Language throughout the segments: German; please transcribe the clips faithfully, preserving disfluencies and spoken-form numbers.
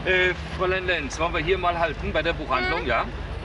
Äh, Fräulein Lenz, wollen wir hier mal halten bei der Buchhandlung, ja?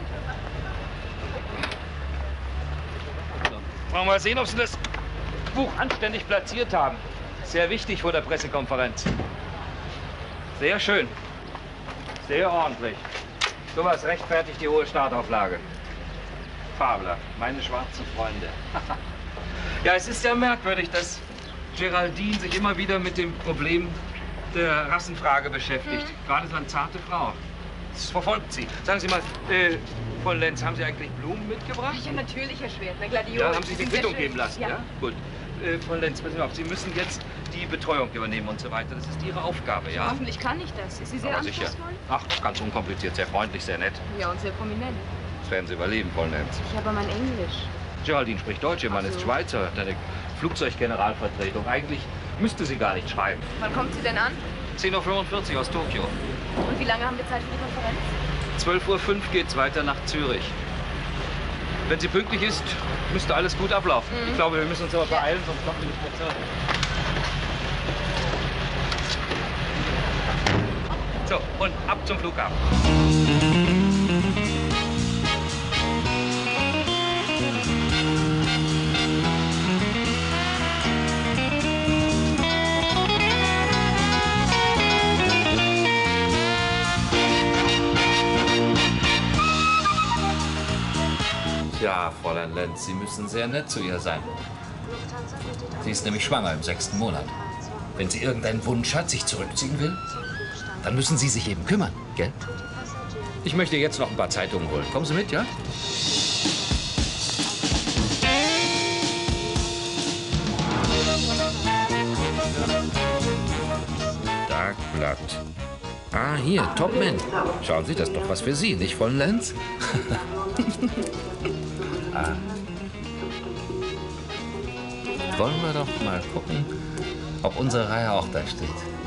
So. Wollen wir mal sehen, ob Sie das Buch anständig platziert haben. Sehr wichtig vor der Pressekonferenz. Sehr schön. Sehr ordentlich. Sowas rechtfertigt die hohe Startauflage. Fabler, meine schwarzen Freunde. Ja, es ist ja merkwürdig, dass Geraldine sich immer wieder mit dem Problem der Rassenfrage beschäftigt. Hm. Gerade so eine zarte Frau. Das verfolgt sie. Sagen Sie mal, äh, Frau Lenz, haben Sie eigentlich Blumen mitgebracht? Ja, natürlich, Herr Schwert. Na, Gladiole. Ja, haben Sie die Quittung geben lassen, ja? Ja. Gut. Äh, Frau Lenz, wissen Sie auf, Sie müssen jetzt die Betreuung übernehmen und so weiter. Das ist Ihre Aufgabe, ja? Hoffentlich kann ich das. Ist sie sehr Aber sicher. anspruchsvoll? Ach, ganz unkompliziert, sehr freundlich, sehr nett. Ja, und sehr prominent. Das werden Sie überleben, Frau Lenz. Ich habe mein Englisch. Geraldine spricht Deutsch, Ihr Mann Ach ist so. Schweizer, hat eine Flugzeuggeneralvertretung. Eigentlich müsste sie gar nicht schreiben. Wann kommt sie denn an? zehn Uhr fünfundvierzig aus Tokio. Und wie lange haben wir Zeit für die Konferenz? zwölf Uhr fünf geht's weiter nach Zürich. Wenn sie pünktlich ist, müsste alles gut ablaufen. Mhm. Ich glaube, wir müssen uns aber beeilen, sonst kommen wir nicht mehr zurück. So, und ab zum Flughafen. Ja, Fräulein Lenz, Sie müssen sehr nett zu ihr sein. Sie ist nämlich schwanger im sechsten Monat. Wenn sie irgendeinen Wunsch hat, sich zurückziehen will, dann müssen Sie sich eben kümmern, gell? Ich möchte jetzt noch ein paar Zeitungen holen. Kommen Sie mit, ja? Tagblatt. Ah, hier, Topman. Schauen Sie, das ist doch was für Sie, nicht, Fräulein Lenz? Ah. Wollen wir doch mal gucken, ob unsere Reihe auch da steht.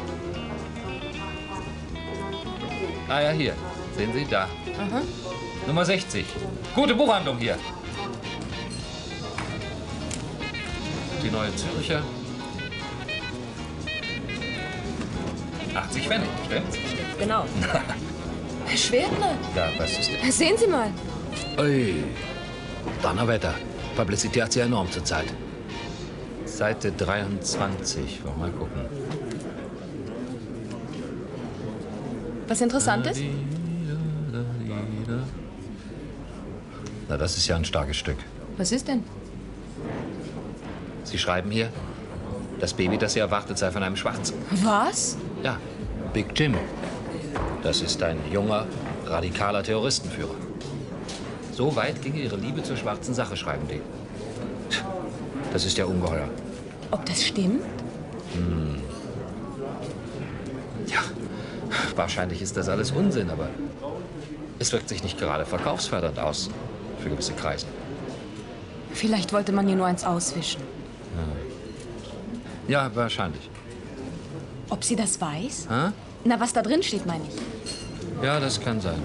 Ah ja, hier. Sehen Sie, da. Aha. Nummer sechzig. Gute Buchhandlung hier. Die Neue Zürcher. achtzig Pfennig, stimmt's? Genau. Herr Schwertner. Ja, was ist denn? Sehen Sie mal. Ui, Donnerwetter. Publicity hat sie enorm zurzeit. Seite dreiundzwanzig. Wollen wir mal gucken. Was Interessantes? Na, das ist ja ein starkes Stück. Was ist denn? Sie schreiben hier, das Baby, das Sie erwartet, sei von einem Schwarzen. Was? Ja, Big Jim. Das ist ein junger, radikaler Terroristenführer. So weit ging Ihre Liebe zur schwarzen Sache, schreiben die. Das ist ja ungeheuer. Ob das stimmt? Hm. Ja, wahrscheinlich ist das alles Unsinn, aber es wirkt sich nicht gerade verkaufsfördernd aus für gewisse Kreise. Vielleicht wollte man ihr nur eins auswischen. Ja, ja, wahrscheinlich. Ob sie das weiß? Hä? Na, was da drin steht, meine ich. Ja, das kann sein.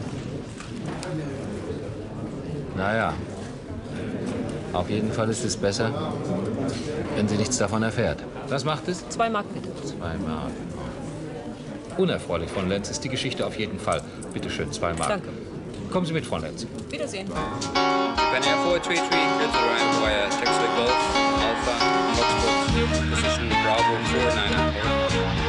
Naja, auf jeden Fall ist es besser, wenn sie nichts davon erfährt. Was macht es? Zwei Mark bitte. Zwei Mark. Unerfreulich von Lenz ist die Geschichte auf jeden Fall. Bitte schön, zwei Mark. Danke. Kommen Sie mit, Frau Lenz. Wiedersehen. Japan Air four three three, cleared to arrive via Taxway Golf, Alpha, Foxtrot, position Bravo four nine nine four.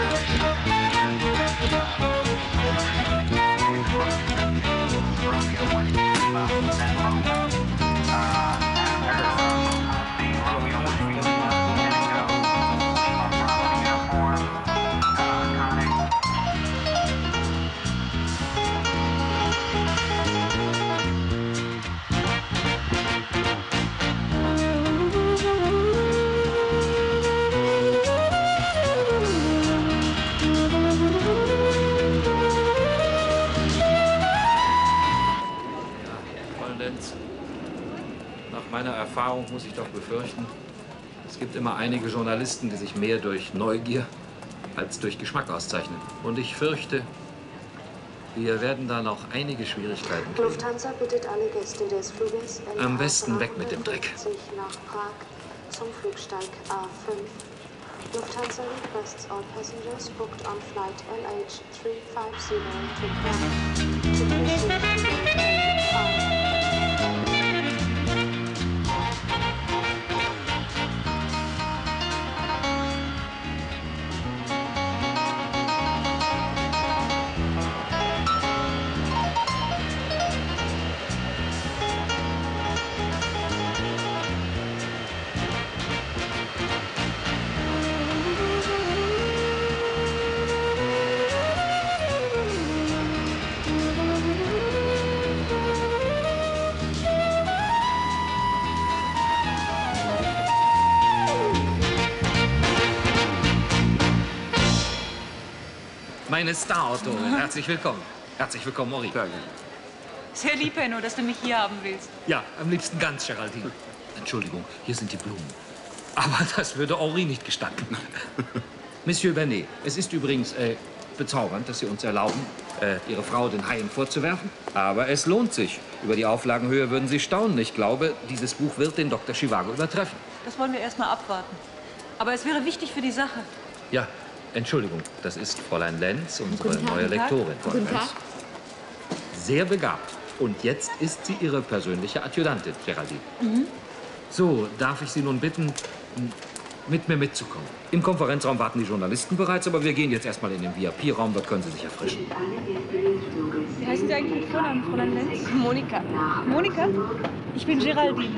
Nach meiner Erfahrung muss ich doch befürchten, es gibt immer einige Journalisten, die sich mehr durch Neugier als durch Geschmack auszeichnen. Und ich fürchte, wir werden da noch einige Schwierigkeiten kriegen. Lufthansa bittet alle Gäste des Fluges Am besten weg mit dem Dreck. nach Prag zum Flugsteig A fünf Lufthansa requests all passengers booked on flight L H three five zero to Prague to proceed to gate A five. Meine Star-Autorin, herzlich willkommen. Herzlich willkommen, Henri. Danke. Sehr lieb, Henno, dass du mich hier haben willst. Ja, am liebsten ganz, Geraldine. Entschuldigung, hier sind die Blumen. Aber das würde Henri nicht gestatten. Monsieur Bernet, es ist übrigens äh, bezaubernd, dass Sie uns erlauben, äh, Ihre Frau den Haien vorzuwerfen. Aber es lohnt sich. Über die Auflagenhöhe würden Sie staunen. Ich glaube, dieses Buch wird den Doktor Zhivago übertreffen. Das wollen wir erst mal abwarten. Aber es wäre wichtig für die Sache. Ja, Entschuldigung, das ist Fräulein Lenz, unsere Guten Tag, neue guten Tag. Lektorin. Guten Tag. Sehr begabt. Und jetzt ist sie Ihre persönliche Adjutantin, Geraldine. Mhm. So, darf ich Sie nun bitten, mit mir mitzukommen? Im Konferenzraum warten die Journalisten bereits, aber wir gehen jetzt erstmal in den V I P-Raum, da können Sie sich erfrischen. Wie heißen Sie eigentlich mit Vornamen, Fräulein Lenz? Monika. Monika? Ich bin Geraldine.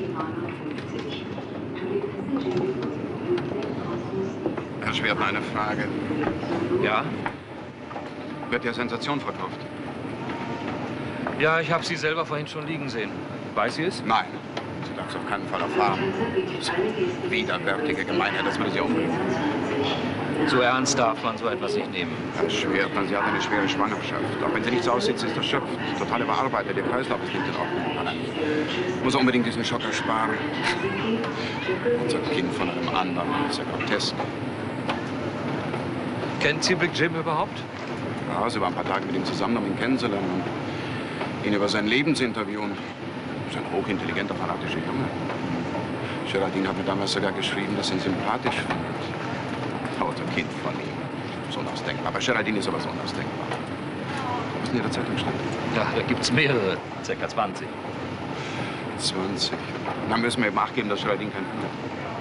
Herr Schwert, eine Frage. Ja? Wird ja Sensation verkauft? Ja, ich habe Sie selber vorhin schon liegen sehen. Weiß sie es? Nein. Sie darf es auf keinen Fall erfahren. Das ist widerwärtige Gemeinheit, das würde sie umbringen. So ernst darf man so etwas nicht nehmen. Herr Schwertmann, sie hat eine schwere Schwangerschaft. Auch wenn sie nicht so aussieht, sie ist erschöpft. Total überarbeitet. Ihr Kreislauf ist nicht in Ordnung. Muss unbedingt diesen Schock ersparen. Unser Kind von einem anderen. Das ist ja grotesk. Kennt sie Big Jim überhaupt? Ja, sie war ein paar Tage mit ihm zusammen, um ihn kennenzulernen und ihn über sein Leben zu interviewen. Das ist ein hochintelligenter, fanatischer Junge. Geraldine hat mir damals sogar geschrieben, dass sie ihn sympathisch findet. Lauter Kind von ihm. So unausdenkbar. Aber Geraldine ist aber so unausdenkbar. Was ist in Ihrer Zeitung stand? Ja, da gibt's mehrere. Circa zwanzig. zwanzig. Dann müssen wir eben Acht geben, dass Geraldine kein Kind hat.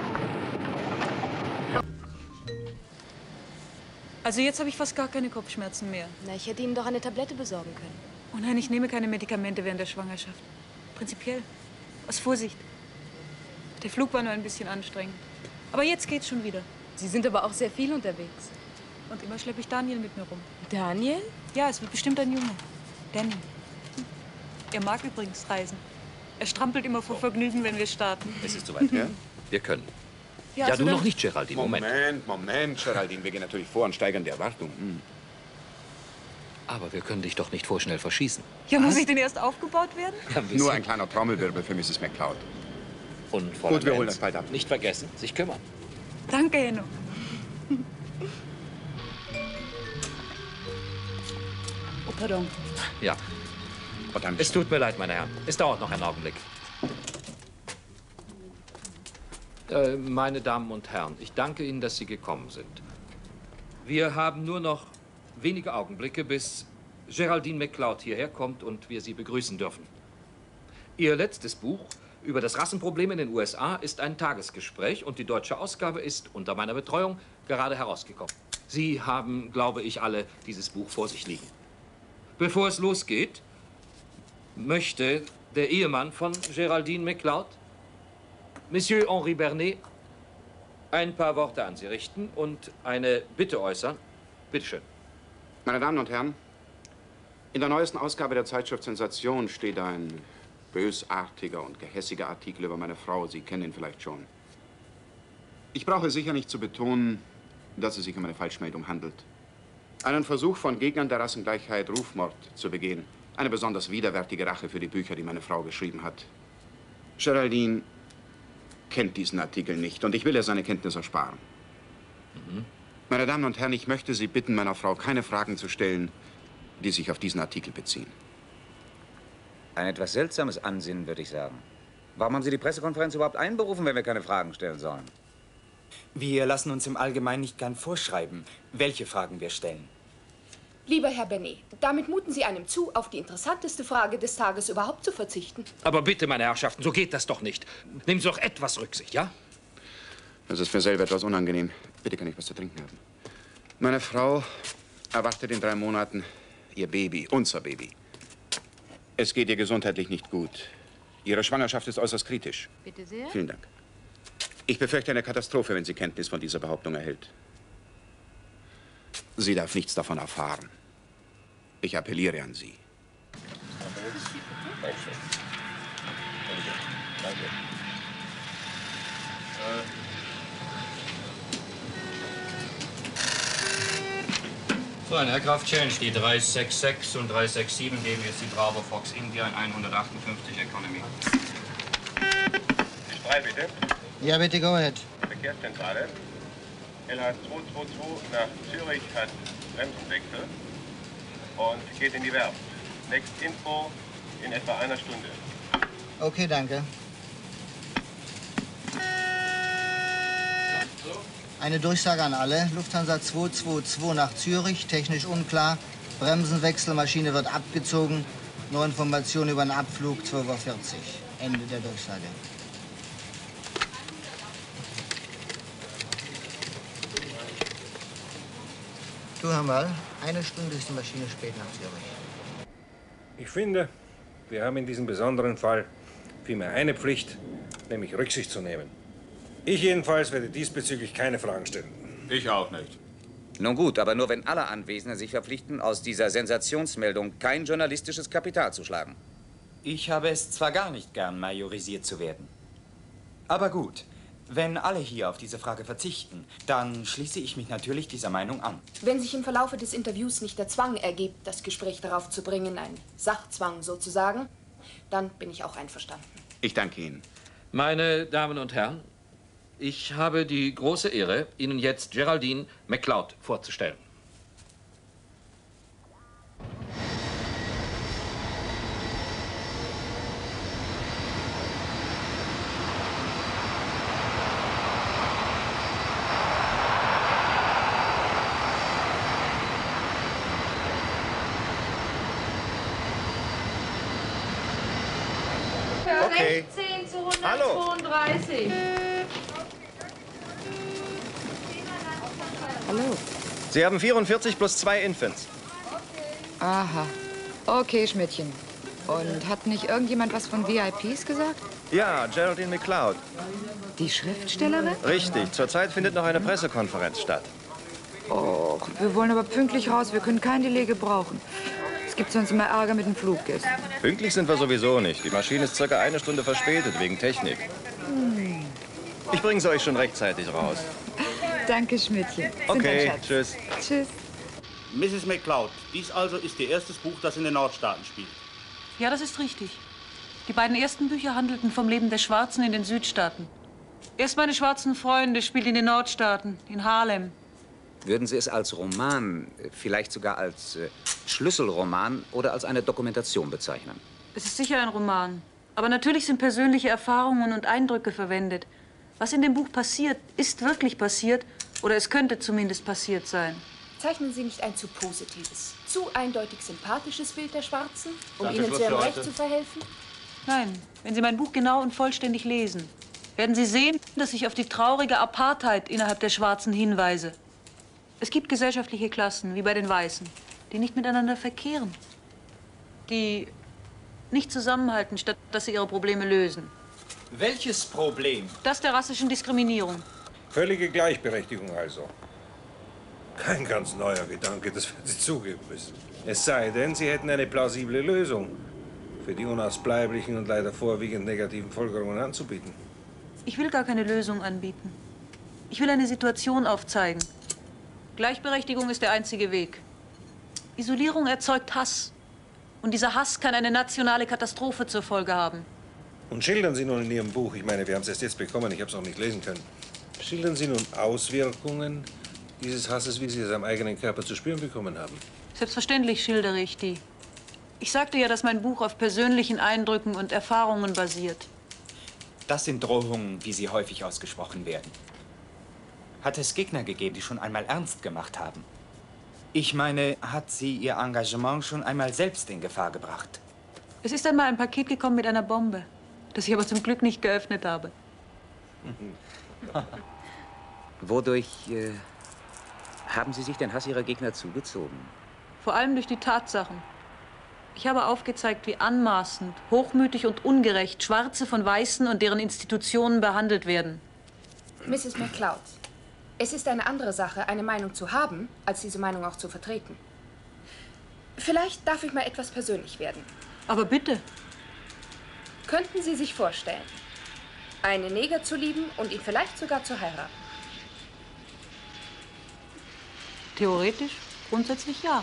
Also jetzt habe ich fast gar keine Kopfschmerzen mehr. Na, ich hätte Ihnen doch eine Tablette besorgen können. Oh nein, ich nehme keine Medikamente während der Schwangerschaft. Prinzipiell. Aus Vorsicht. Der Flug war nur ein bisschen anstrengend. Aber jetzt geht's schon wieder. Sie sind aber auch sehr viel unterwegs. Und immer schleppe ich Daniel mit mir rum. Daniel? Ja, es wird bestimmt ein Junge. Danny. Hm. Er mag übrigens reisen. Er strampelt immer vor Vergnügen, wenn wir starten. Es ist soweit. Ja? Wir können. Ja, also du dann- noch nicht, Geraldine. Moment. Moment, Moment, Geraldine. Wir gehen natürlich vor und steigern die Erwartung. Hm. Aber wir können dich doch nicht vorschnell verschießen. Ja, muss ich denn erst aufgebaut werden? Ja, ein bisschen. Nur ein kleiner Trommelwirbel für Misses McCloud. Und Fräulein Gut, wir holen Lenz, das bald ab. Nicht vergessen, sich kümmern. Danke, Henno. Oh, pardon. Ja. Und dann Es tut mir leid, meine Herren. Es dauert noch einen Augenblick. Äh, meine Damen und Herren, ich danke Ihnen, dass Sie gekommen sind. Wir haben nur noch wenige Augenblicke, bis Geraldine McCloud hierher kommt und wir Sie begrüßen dürfen. Ihr letztes Buch über das Rassenproblem in den U S A ist ein Tagesgespräch und die deutsche Ausgabe ist unter meiner Betreuung gerade herausgekommen. Sie haben, glaube ich, alle dieses Buch vor sich liegen. Bevor es losgeht, möchte der Ehemann von Geraldine McCloud, Monsieur Henri Bernet, ein paar Worte an Sie richten und eine Bitte äußern. Bitte schön. Meine Damen und Herren, in der neuesten Ausgabe der Zeitschrift Sensation steht ein bösartiger und gehässiger Artikel über meine Frau. Sie kennen ihn vielleicht schon. Ich brauche sicher nicht zu betonen, dass es sich um eine Falschmeldung handelt. Einen Versuch von Gegnern der Rassengleichheit, Rufmord zu begehen. Eine besonders widerwärtige Rache für die Bücher, die meine Frau geschrieben hat. Geraldine kennt diesen Artikel nicht und ich will ihr seine Kenntnis ersparen. Mhm. Meine Damen und Herren, ich möchte Sie bitten, meiner Frau keine Fragen zu stellen, die sich auf diesen Artikel beziehen. Ein etwas seltsames Ansinnen, würde ich sagen. Warum haben Sie die Pressekonferenz überhaupt einberufen, wenn wir keine Fragen stellen sollen? Wir lassen uns im Allgemeinen nicht gern vorschreiben, welche Fragen wir stellen. Lieber Herr Benet, damit muten Sie einem zu, auf die interessanteste Frage des Tages überhaupt zu verzichten. Aber bitte, meine Herrschaften, so geht das doch nicht. Nehmen Sie doch etwas Rücksicht, ja? Das ist mir selber etwas unangenehm. Bitte kann ich was zu trinken haben. Meine Frau erwartet in drei Monaten ihr Baby, unser Baby. Es geht ihr gesundheitlich nicht gut. Ihre Schwangerschaft ist äußerst kritisch. Bitte sehr. Vielen Dank. Ich befürchte eine Katastrophe, wenn sie Kenntnis von dieser Behauptung erhält. Sie darf nichts davon erfahren. Ich appelliere an Sie. So, ein Aircraft Change, die drei sechs sechs und drei sechs sieben geben jetzt die Bravo Fox India in hundertachtundfünfzig Economy. Die drei bitte. Ja, bitte, go ahead. Verkehrszentrale. L H zwei zwei zwei nach Zürich hat Bremsenwechsel und geht in die Werft. Next Info in etwa einer Stunde. Okay, danke. Eine Durchsage an alle. Lufthansa zwei zwei zwei nach Zürich, technisch unklar. Bremsenwechsel, Maschine wird abgezogen. Nur Informationen über den Abflug zwölf Uhr vierzig. Ende der Durchsage. Du, Herr Mal, eine Stunde ist die Maschine spät nach Zürich. Ich finde, wir haben in diesem besonderen Fall vielmehr eine Pflicht, nämlich Rücksicht zu nehmen. Ich jedenfalls werde diesbezüglich keine Fragen stellen. Ich auch nicht. Nun gut, aber nur wenn alle Anwesenden sich verpflichten, aus dieser Sensationsmeldung kein journalistisches Kapital zu schlagen. Ich habe es zwar gar nicht gern, majorisiert zu werden. Aber gut, wenn alle hier auf diese Frage verzichten, dann schließe ich mich natürlich dieser Meinung an. Wenn sich im Verlaufe des Interviews nicht der Zwang ergibt, das Gespräch darauf zu bringen, ein Sachzwang sozusagen, dann bin ich auch einverstanden. Ich danke Ihnen. Meine Damen und Herren, ich habe die große Ehre, Ihnen jetzt Geraldine MacLeod vorzustellen. Okay. sechzehn zu hundertzweiunddreißig. Hallo. Sie haben vierundvierzig plus zwei Infants. Aha. Okay, Schmidtchen. Und hat nicht irgendjemand was von V I Ps gesagt? Ja, Geraldine MacLeod. Die Schriftstellerin? Richtig. Zurzeit findet noch eine Pressekonferenz statt. Oh, wir wollen aber pünktlich raus. Wir können kein Delay gebrauchen. Es gibt sonst immer Ärger mit den Fluggästen. Pünktlich sind wir sowieso nicht. Die Maschine ist circa eine Stunde verspätet, wegen Technik. Hm. Ich bringe sie euch schon rechtzeitig raus. Danke, Schmidtchen. Sind Okay, ein Schatz. tschüss. Tschüss. Misses MacLeod, dies also ist Ihr erstes Buch, das in den Nordstaaten spielt. Ja, das ist richtig. Die beiden ersten Bücher handelten vom Leben der Schwarzen in den Südstaaten. Erst meine schwarzen Freunde spielt in den Nordstaaten, in Harlem. Würden Sie es als Roman, vielleicht sogar als äh, Schlüsselroman oder als eine Dokumentation bezeichnen? Es ist sicher ein Roman. Aber natürlich sind persönliche Erfahrungen und Eindrücke verwendet. Was in dem Buch passiert, ist wirklich passiert. Oder es könnte zumindest passiert sein. Zeichnen Sie nicht ein zu positives, zu eindeutig sympathisches Bild der Schwarzen, um Danke, ihnen Schluss zu ihrem für Recht heute. zu verhelfen? Nein, wenn Sie mein Buch genau und vollständig lesen, werden Sie sehen, dass ich auf die traurige Apartheid innerhalb der Schwarzen hinweise. Es gibt gesellschaftliche Klassen, wie bei den Weißen, die nicht miteinander verkehren, die nicht zusammenhalten, statt dass sie ihre Probleme lösen. Welches Problem? Das der rassischen Diskriminierung. Völlige Gleichberechtigung also. Kein ganz neuer Gedanke, das werden Sie zugeben müssen. Es sei denn, Sie hätten eine plausible Lösung für die unausbleiblichen und leider vorwiegend negativen Folgerungen anzubieten. Ich will gar keine Lösung anbieten. Ich will eine Situation aufzeigen. Gleichberechtigung ist der einzige Weg. Isolierung erzeugt Hass. Und dieser Hass kann eine nationale Katastrophe zur Folge haben. Und schildern Sie nun in Ihrem Buch, ich meine, wir haben es erst jetzt bekommen, ich habe es noch nicht lesen können, schildern Sie nun Auswirkungen dieses Hasses, wie Sie es am eigenen Körper zu spüren bekommen haben. Selbstverständlich schildere ich die. Ich sagte ja, dass mein Buch auf persönlichen Eindrücken und Erfahrungen basiert. Das sind Drohungen, wie sie häufig ausgesprochen werden. hat es Gegner gegeben, die schon einmal ernst gemacht haben. Ich meine, hat sie ihr Engagement schon einmal selbst in Gefahr gebracht? Es ist einmal ein Paket gekommen mit einer Bombe, das ich aber zum Glück nicht geöffnet habe. Wodurch äh, haben Sie sich den Hass Ihrer Gegner zugezogen? Vor allem durch die Tatsachen. Ich habe aufgezeigt, wie anmaßend, hochmütig und ungerecht Schwarze von Weißen und deren Institutionen behandelt werden. Misses McCloud, es ist eine andere Sache, eine Meinung zu haben, als diese Meinung auch zu vertreten. Vielleicht darf ich mal etwas persönlich werden. Aber bitte. Könnten Sie sich vorstellen, einen Neger zu lieben und ihn vielleicht sogar zu heiraten? Theoretisch, grundsätzlich ja.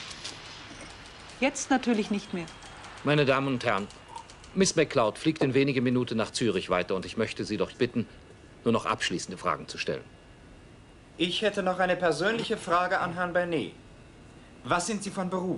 Jetzt natürlich nicht mehr. Meine Damen und Herren, Miss McCloud fliegt in wenigen Minuten nach Zürich weiter und ich möchte Sie doch bitten, nur noch abschließende Fragen zu stellen. Ich hätte noch eine persönliche Frage an Herrn Bernet. Was sind Sie von Beruf?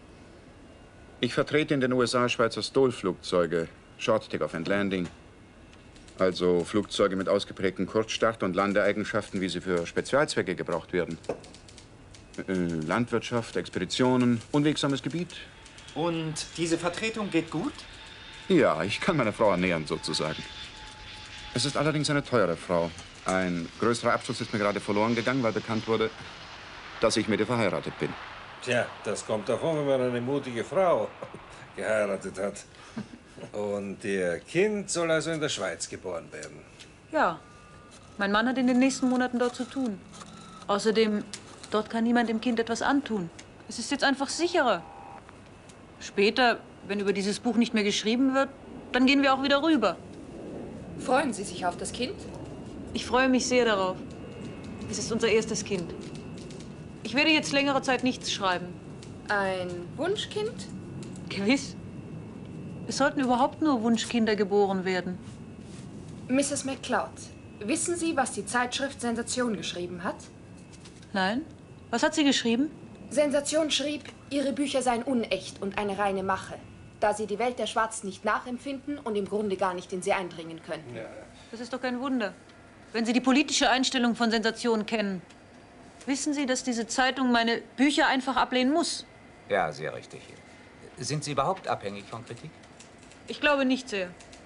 Ich vertrete in den U S A Schweizer Stohl-Flugzeuge, Short Take-Off and Landing. Also Flugzeuge mit ausgeprägten Kurzstart- und Landeeigenschaften, wie sie für Spezialzwecke gebraucht werden. Äh, Landwirtschaft, Expeditionen, unwegsames Gebiet. Und diese Vertretung geht gut? Ja, ich kann meine Frau ernähren, sozusagen. Es ist allerdings eine teure Frau. Ein größerer Abschluss ist mir gerade verloren gegangen, weil bekannt wurde, dass ich mit ihr verheiratet bin. Tja, das kommt davon, wenn man eine mutige Frau geheiratet hat. Und ihr Kind soll also in der Schweiz geboren werden. Ja. Mein Mann hat in den nächsten Monaten dort zu tun. Außerdem, dort kann niemand dem Kind etwas antun. Es ist jetzt einfach sicherer. Später, wenn über dieses Buch nicht mehr geschrieben wird, dann gehen wir auch wieder rüber. Freuen Sie sich auf das Kind? Ich freue mich sehr darauf. Es ist unser erstes Kind. Ich werde jetzt längere Zeit nichts schreiben. Ein Wunschkind? Gewiss. Es sollten überhaupt nur Wunschkinder geboren werden. Misses McCloud, wissen Sie, was die Zeitschrift Sensation geschrieben hat? Nein? Was hat sie geschrieben? Sensation schrieb, ihre Bücher seien unecht und eine reine Mache, da sie die Welt der Schwarzen nicht nachempfinden und im Grunde gar nicht in sie eindringen könnten. Ja. Das ist doch kein Wunder, wenn Sie die politische Einstellung von Sensation kennen. Wissen Sie, dass diese Zeitung meine Bücher einfach ablehnen muss? Ja, sehr richtig. Sind Sie überhaupt abhängig von Kritik? Ich glaube nicht sehr.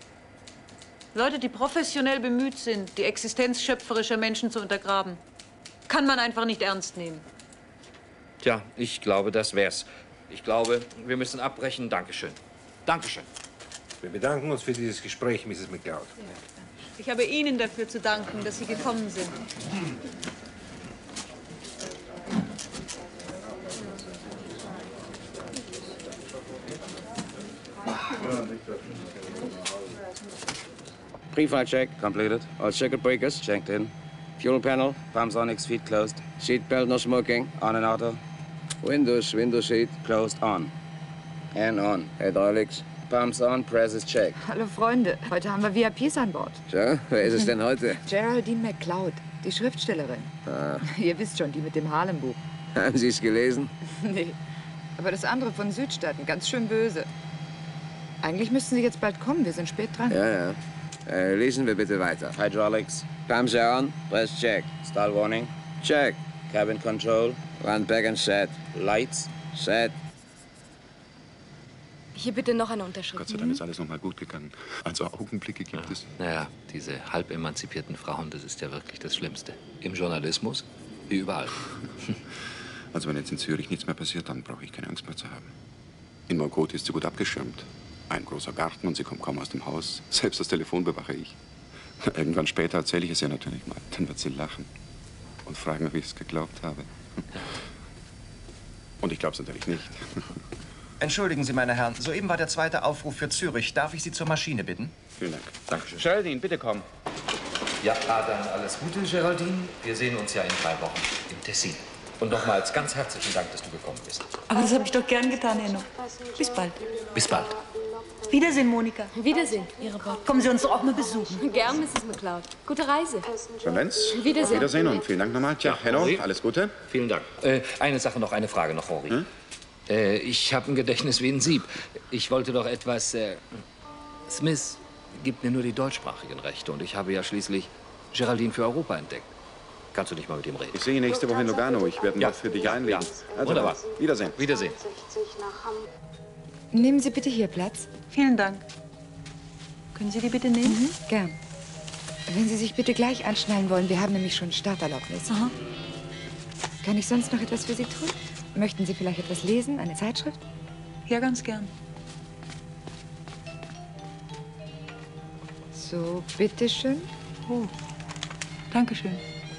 Leute, die professionell bemüht sind, die Existenz schöpferischer Menschen zu untergraben, kann man einfach nicht ernst nehmen. Tja, ich glaube, das wär's. Ich glaube, wir müssen abbrechen. Dankeschön. Dankeschön. Wir bedanken uns für dieses Gespräch, Misses McCloud. Ja. Ich habe Ihnen dafür zu danken, dass Sie gekommen sind. Pre-flight check completed. All circuit breakers checked in. Fuel panel, pumps on, X feet closed. Seat belt, no smoking. On and auto. Windows, window seat closed on. And on. Hydraulics, pumps on, presses checked. Hallo Freunde, heute haben wir V I Ps an Bord. So, wer ist es denn heute? Geraldine McCloud, die Schriftstellerin. Ah. Ihr wisst schon, die mit dem Harlem-Buch. Haben Sie es gelesen? Nee, aber das andere von Südstaaten, ganz schön böse. Eigentlich müssten Sie jetzt bald kommen, wir sind spät dran. Ja, ja. Äh, lesen wir bitte weiter. Hydraulics, pumps are on, press check. Stall warning, check. Cabin control, run back and set. Lights, set. Hier bitte noch eine Unterschrift. Gott sei Dank ist alles noch mal gut gegangen. Also Augenblicke gibt ja. es. Naja, diese halb emanzipierten Frauen, das ist ja wirklich das Schlimmste. Im Journalismus, wie überall. Also wenn jetzt in Zürich nichts mehr passiert, dann brauche ich keine Angst mehr zu haben. In Morgoti ist sie gut abgeschirmt. Ein großer Garten und sie kommt kaum aus dem Haus. Selbst das Telefon bewache ich. Irgendwann später erzähle ich es ihr natürlich mal. Dann wird sie lachen und fragen, ob ich es geglaubt habe. Und ich glaube es natürlich nicht. Entschuldigen Sie, meine Herren, soeben war der zweite Aufruf für Zürich. Darf ich Sie zur Maschine bitten? Vielen Dank. Dankeschön. Geraldine, bitte kommen. Ja, dann alles Gute, Geraldine. Wir sehen uns ja in drei Wochen im Tessin. Und nochmals ganz herzlichen Dank, dass du gekommen bist. Aber das habe ich doch gern getan, Enno. Bis bald. Bis bald. Wiedersehen, Monika. Wiedersehen, Ihre Braut. Kommen Sie uns doch auch mal besuchen. Gern, Misses McCloud. Gute Reise. Valenz. Wiedersehen. Auf Wiedersehen und vielen Dank nochmal. Tja, Henno, alles Gute. Vielen Dank. Äh, eine Sache noch, eine Frage noch, Rory. Hm? Äh, ich habe ein Gedächtnis wie ein Sieb. Ich wollte doch etwas... Äh, Smith gibt mir nur die deutschsprachigen Rechte und ich habe ja schließlich Geraldine für Europa entdeckt. Kannst du nicht mal mit ihm reden? Ich sehe ihn nächste Woche in Lugano. Ich werde ihn Ja. noch für dich Ja, einlegen. ja. Also, Wunderbar. Wiedersehen. Wiedersehen. Nehmen Sie bitte hier Platz. Vielen Dank. Können Sie die bitte nehmen? Mhm, gern. Wenn Sie sich bitte gleich anschnallen wollen, wir haben nämlich schon Starterlaubnis. Aha. Kann ich sonst noch etwas für Sie tun? Möchten Sie vielleicht etwas lesen, eine Zeitschrift? Ja, ganz gern. So, bitteschön. Oh, danke schön.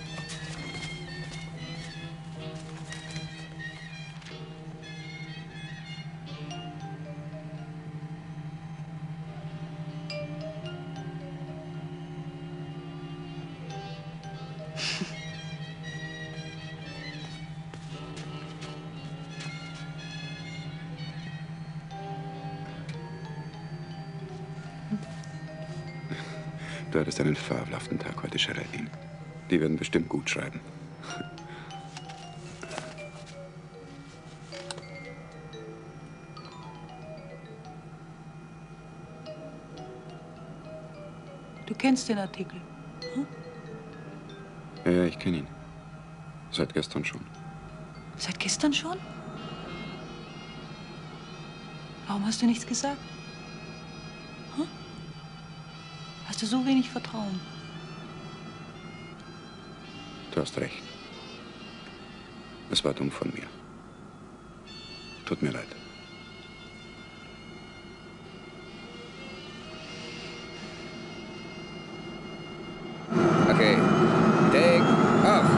Du hattest einen fabelhaften Tag heute, Geraldine. Die werden bestimmt gut schreiben. Du kennst den Artikel. Hm? Ja, ja, ich kenne ihn. Seit gestern schon. Seit gestern schon? Warum hast du nichts gesagt? Hm? Hast du so wenig Vertrauen? Du hast recht. Es war dumm von mir. Tut mir leid. Okay, take off.